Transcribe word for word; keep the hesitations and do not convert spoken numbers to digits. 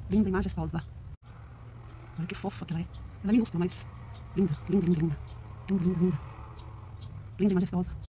Linda e majestosa. Olha que fofa que ela é. Ela é minúscula, mas linda, linda, linda, linda. Linda, linda, linda. Linda e majestosa.